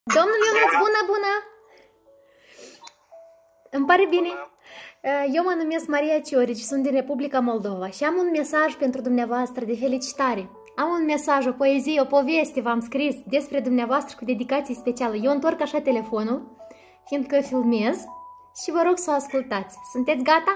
Domnul Ionuț, bună! Îmi pare bine. Eu mă numesc Maria Ciorici, sunt din Republica Moldova și am un mesaj pentru dumneavoastră de felicitare. Am un mesaj, o poezie, o poveste, v-am scris despre dumneavoastră cu dedicație specială. Eu întorc așa telefonul, fiindcă filmez, și vă rog să o ascultați. Sunteți gata?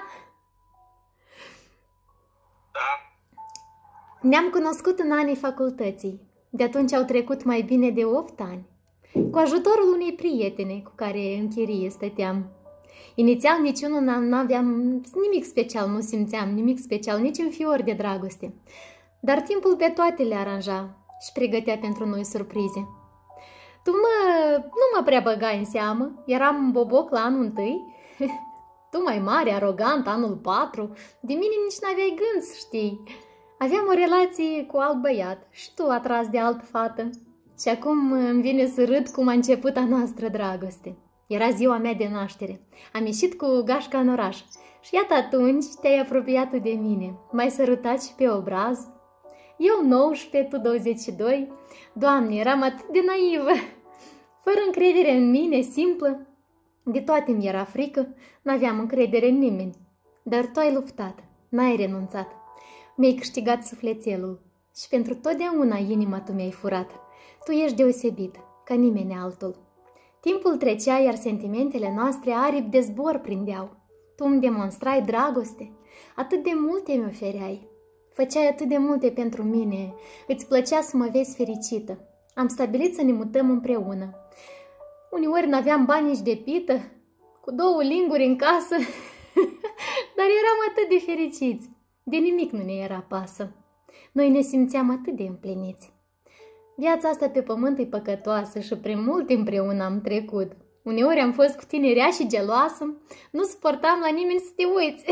Da. Ne-am cunoscut în anii facultății. De atunci au trecut mai bine de 8 ani. Cu ajutorul unei prietene cu care în chirie stăteam. Inițial niciunul n-aveam nimic special, nu simțeam nimic special, nici în fior de dragoste. Dar timpul pe toate le aranja și pregătea pentru noi surprize. Tu nu mă prea băgai în seamă, eram boboc la anul 1. Tu mai mare, arogant, anul 4, de mine nici n-aveai gând să știi. Aveam o relație cu alt băiat și tu atras de altă fată. Și acum îmi vine să râd cum a început a noastră dragoste. Era ziua mea de naștere. Am ieșit cu gașca în oraș. Și iată atunci te-ai apropiat de mine. M-ai sărutat și pe obraz. Eu 19, tu 22. Doamne, eram atât de naivă. Fără încredere în mine, simplă. De toate mi era frică. N-aveam încredere în nimeni. Dar tu ai luptat. N-ai renunțat. Mi-ai câștigat sufletelul. Și pentru totdeauna inima tu mi-ai furat. Tu ești deosebit, ca nimeni altul. Timpul trecea, iar sentimentele noastre aripi de zbor prindeau. Tu îmi demonstrai dragoste, atât de multe mi ofereai. Făceai atât de multe pentru mine, îți plăcea să mă vezi fericită. Am stabilit să ne mutăm împreună. Uneori n-aveam bani nici de pită, cu 2 linguri în casă, dar eram atât de fericiți. De nimic nu ne era pasă. Noi ne simțeam atât de împliniți. Viața asta pe pământ e păcătoasă și prin mult împreună am trecut. Uneori am fost cu tine rea și geloasă, nu suportam la nimeni să te uiți.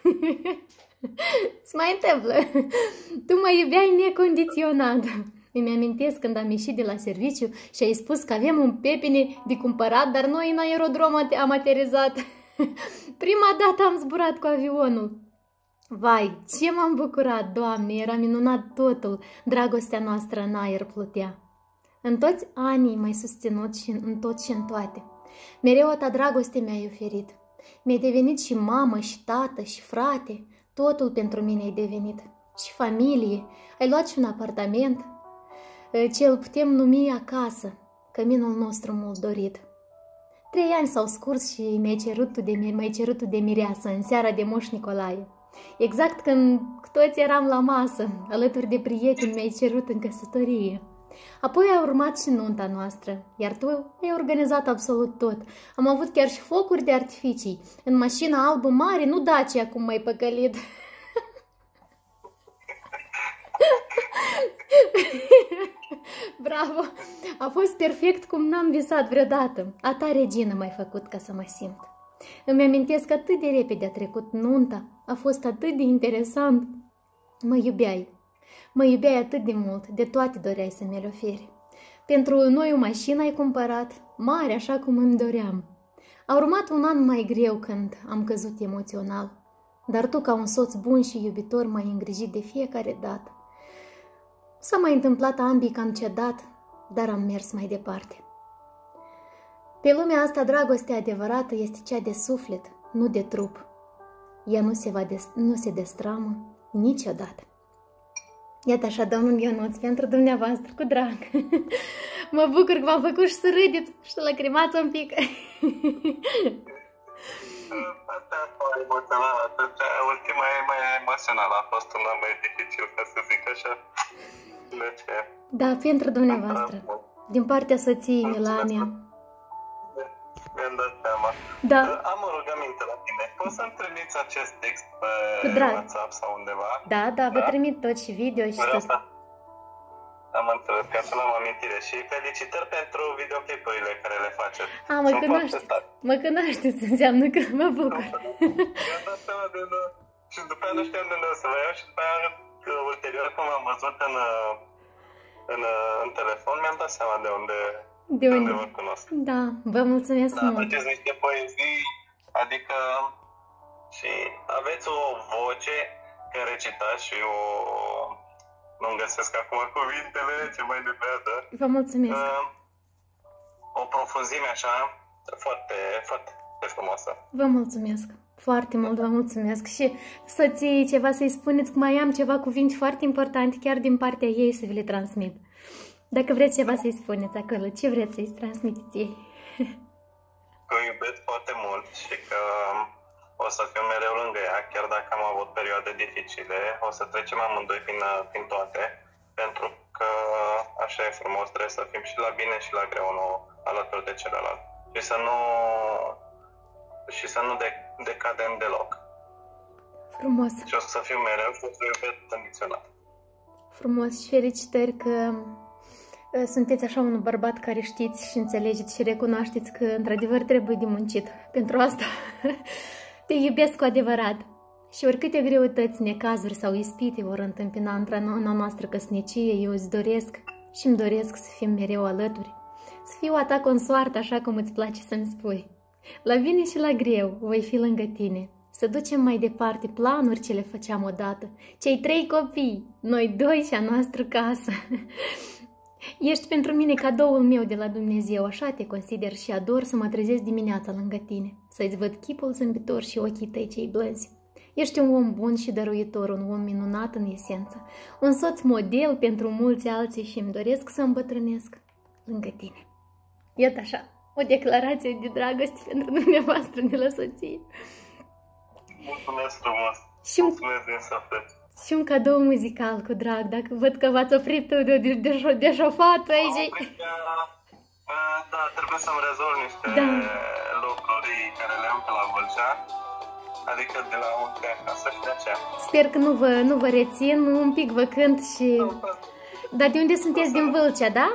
Se mai întâmplă. Tu mă iubeai necondiționat. Îmi amintesc când am ieșit de la serviciu și ai spus că avem un pepene de cumpărat, dar noi în aerodrom am aterizat. Prima dată am zburat cu avionul. Vai, ce m-am bucurat, Doamne, era minunat totul, dragostea noastră în aer plutea. În toți anii m-ai susținut și în tot și în toate. Mereu ta dragoste mi-ai oferit. Mi-ai devenit și mamă, și tată, și frate, totul pentru mine ai devenit. Și familie, ai luat și un apartament, ce îl putem numi acasă, căminul nostru mult dorit. 3 ani s-au scurs și m-ai cerut tu de mireasă în seara de Moș Nicolae. Exact când toți eram la masă, alături de prieteni, mi-ai cerut în căsătorie. Apoi a urmat și nunta noastră, iar tu ai organizat absolut tot. Am avut chiar și focuri de artificii, în mașina albă mare, nu Dacia cum m-ai păcălit. Bravo! A fost perfect cum n-am visat vreodată. A ta regină m-ai făcut ca să mă simt. Îmi amintesc atât de repede a trecut nunta, a fost atât de interesant. Mă iubeai atât de mult, de toate doreai să mi-le oferi. Pentru noi o mașină ai cumpărat, mare așa cum îmi doream. A urmat un an mai greu când am căzut emoțional, dar tu ca un soț bun și iubitor m-ai îngrijit de fiecare dată. S-a mai întâmplat ambii că am cedat, dar am mers mai departe. Pe lumea asta, dragostea adevărată este cea de suflet, nu de trup. Ea nu se destramă niciodată. Iată așa, domnul Ionuț, pentru dumneavoastră, cu drag. Mă bucur că v-am făcut și să râdeți și să lăcrimați un pic. Asta a fost emoțională, ultima e mai emoțională, a fost una mai dificil, ca să zic așa. De ce? Da, pentru dumneavoastră, din partea soției Melania. Mi-am dat seama. Da. Am o rugăminte la tine. Poți să-mi trimiți acest text pe WhatsApp sau undeva? Da, vă trimit tot și video și tot. Am înțeles, ca să l-am amintire. Și felicitări pentru videoclipurile care le faceți. Mă cunoașteți, înseamnă că mă bucur. Mi-am dat seama de unde... Și după aia nu știam de unde o să le iau și după aia ulterior când am văzut în telefon, mi-am dat seama de unde vă cunosc. Da, vă mulțumesc mult. Da, faceți niște poezii, adică și aveți o voce când recitați și o... Nu-mi găsesc acum cuvintele, ce mai departe. Vă mulțumesc. O profunzime așa, foarte, foarte frumoasă. Vă mulțumesc foarte mult, vă mulțumesc. Și soției ceva să-i spuneți, că mai am ceva cuvinte foarte importante chiar din partea ei să vi le transmit. Dacă vreți ceva să-i spuneți acolo, ce vreți să-i transmiteți ei? Că o iubesc foarte mult și că o să fiu mereu lângă ea, chiar dacă am avut perioade dificile, o să trecem amândoi prin toate, pentru că așa e frumos, trebuie să fim și la bine și la greu unul alături de celălalt. Și să nu decadem deloc. Frumos. Și o să fiu mereu și o să iubesc condiționat. Frumos și felicitări că sunteți așa un bărbat care știți și înțelegeți și recunoașteți că într-adevăr trebuie de muncit pentru asta. Te iubesc cu adevărat. Și oricâte greutăți, necazuri sau ispite vor întâmpina în a noastră căsnicie, eu îți doresc și îmi doresc să fim mereu alături. Să fiu a ta consoartă, așa cum îți place să-mi spui. La bine și la greu voi fi lângă tine. Să ducem mai departe planuri ce le făceam odată. Cei 3 copii, noi 2 și a noastră casă. Ești pentru mine cadoul meu de la Dumnezeu, așa te consider și ador să mă trezesc dimineața lângă tine, să-ți văd chipul zâmbitor și ochii tăi cei blânzi. Ești un om bun și dăruitor, un om minunat în esență, un soț model pentru mulți alții și îmi doresc să îmbătrânesc lângă tine. Iată așa, o declarație de dragoste pentru dumneavoastră de la soție. Mulțumesc frumos! Mulțumesc din suflet! Și un cadou muzical cu drag, dacă văd că v-ați oprit de șofat aici. Da, trebuie să-mi rezolv niște lucruri care le am pe la Vâlcea, adică de la un de acasă și de aceea. Sper că nu vă rețin, un pic vă cânt și... Dar de unde sunteți? Din Vâlcea, da?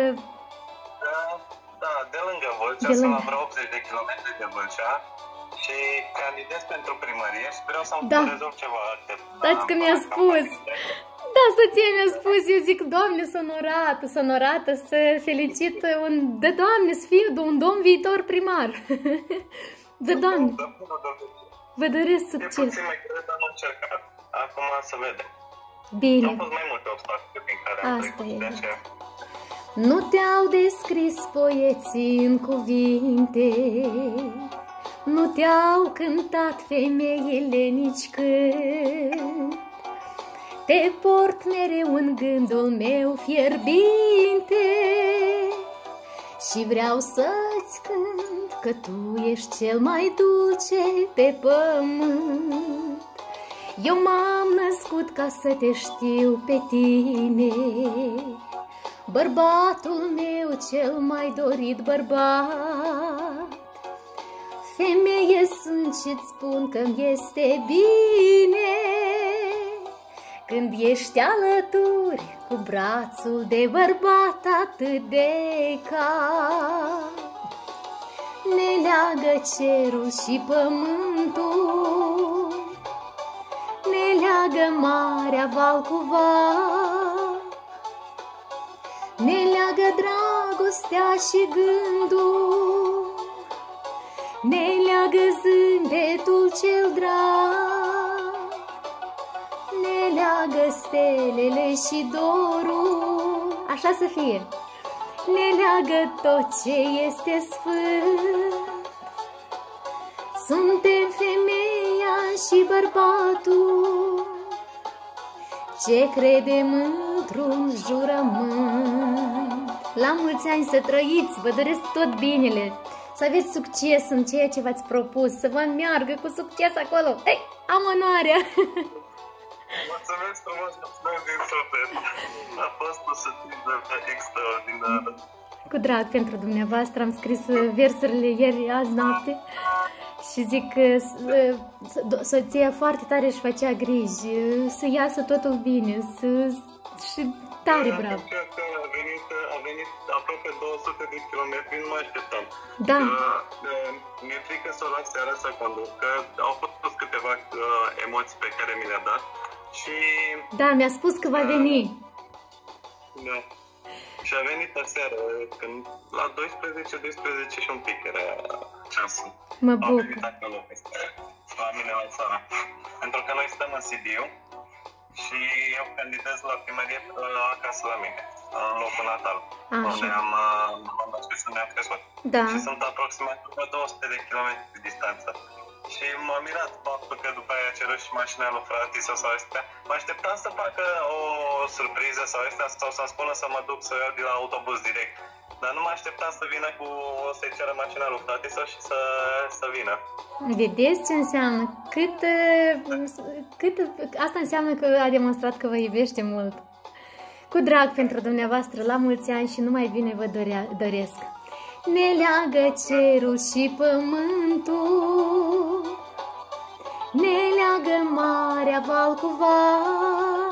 Da, de lângă Vâlcea, sunt la vreo 80 de kilometri de Vâlcea. Și candidez pentru primărie și vreau să-mi rezolv ceva aștept. Dați că mi-a spus. Da, soția mi-a spus, eu zic, Doamne, sonorată, să felicit de Doamne, să fie un domn viitor primar. De Doamne. Vă doresc succes. E puțin mai greu, dar am încercat. Acum să vedem. Bine. Au fost mai multe obstacole prin care am trecut, de aceea. Nu te-au descris poeții în cuvinte, nu te-au cântat femeile nici când. Te port mereu în gândul meu fierbinte și vreau să-ți cânt că tu ești cel mai dulce pe pământ. Eu m-am născut ca să te știu pe tine, bărbatul meu cel mai dorit bărbat. Femeie sunt și-ți spun că-mi este bine când ești alături cu brațul de bărbat atât de cald. Ne leagă cerul și pământul, ne leagă marea val cu val, ne leagă dragostea și gândul, ne leagă zâmbetul cel drag, ne leagă stelele și dorul, așa să fie, ne leagă tot ce este sfânt. Suntem femeia și bărbatul ce credem într-un jurământ. La mulți ani să trăiți, vă doresc tot binele, să aveți succes în ceea ce v-ați propus, să vă meargă cu succes acolo. Ei, am onoarea! Mulțumesc frumos, mulțumesc din suflet! A fost o surpriză extraordinară. Cu drag pentru dumneavoastră, am scris versurile ieri, azi noapte. Și zic că soția foarte tare își făcea griji, să iasă totul bine, și tare bravo. A venit aproape 200 de kilometri, nu mă așteptam. Da. Mi-e frică să o las seara să conduc, că au fost câteva emoții pe care mi le-a dat și... Da, mi-a spus că va veni. Da. Și a venit aseară, când la 12 și un pic era ceasul. Mă bucur. A venit acolo la mine la țară. Pentru că noi stăm în Sibiu și eu candidez la primărie acasă la mine. în locul natal, unde am născut și unde am crescut. Da. Și sunt aproximativ 200 de kilometri distanță. Și m-a mirat faptul că după aia a cerut și mașina lui frate sau astea. Mă așteptam să facă o surpriză sau astea, sau să-mi spună să mă duc să o iau de la autobuz direct. Dar nu mă așteptam să vină să-i ceră mașina lui frate sau și să vină. Vedeți ce înseamnă? Asta înseamnă că a demonstrat că vă iubește mult. Cu drag pentru dumneavoastră, la mulți ani și numai bine vă doresc. Ne leagă cerul și pământul, ne leagă marea val cu val,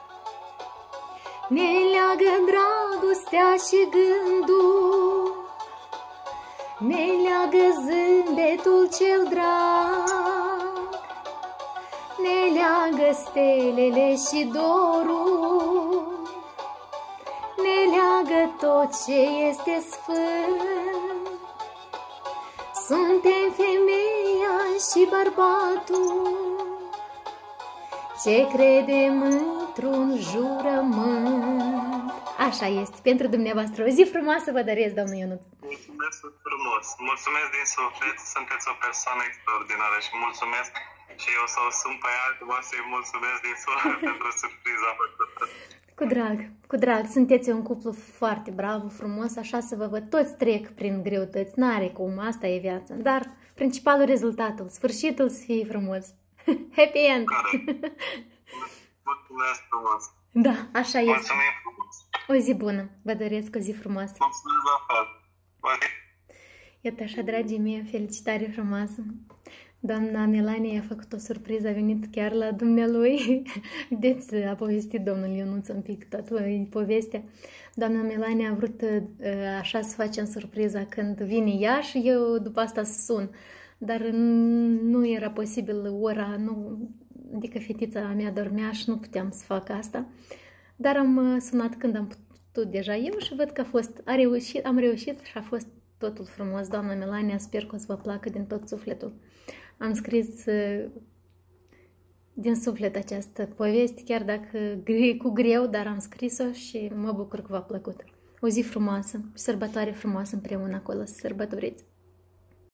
ne leagă dragostea și gândul, ne leagă zâmbetul cel drag, ne leagă stelele și dorul, ne leagă tot ce este sfânt. Suntem femeia și bărbatul ce credem într-un jurământ. Așa este, pentru dumneavoastră. O zi frumoasă vă doresc, domnul Ionuț. Mulțumesc frumos, mulțumesc din suflet, sunteți o persoană extraordinară și mulțumesc. Și eu să o sun pe ea, să-i mulțumesc din suflet pentru surpriza făcută. Cu drag, cu drag. Sunteți un cuplu foarte bravo, frumos, așa să vă văd. Toți trec prin greutăți, n-are cum, asta e viața. Dar principalul rezultatul, sfârșitul să fie frumos. Happy end! Mulțumesc frumos! Da, așa este. Mulțumim frumos! O zi bună, vă doresc o zi frumoasă. Mulțumesc la fel! Iată așa, dragii mei, felicitare frumoasă! Doamna Melania a făcut o surpriză, a venit chiar la dumnealui. Vedeți, a povestit domnul Ionuț un pic toată povestea. Doamna Melania a vrut așa să facem surpriza când vine ea și eu după asta sun. Dar nu era posibil ora, adică fetița mea dormea și nu puteam să fac asta. Dar am sunat când am putut deja eu și văd că am reușit și a fost totul frumos. Doamna Melania, sper că o să vă placă din tot sufletul. Am scris din suflet această poveste, chiar dacă cu greu, dar am scris-o și mă bucur că v-a plăcut. O zi frumoasă, sărbătoare frumoasă împreună acolo să sărbătoriți.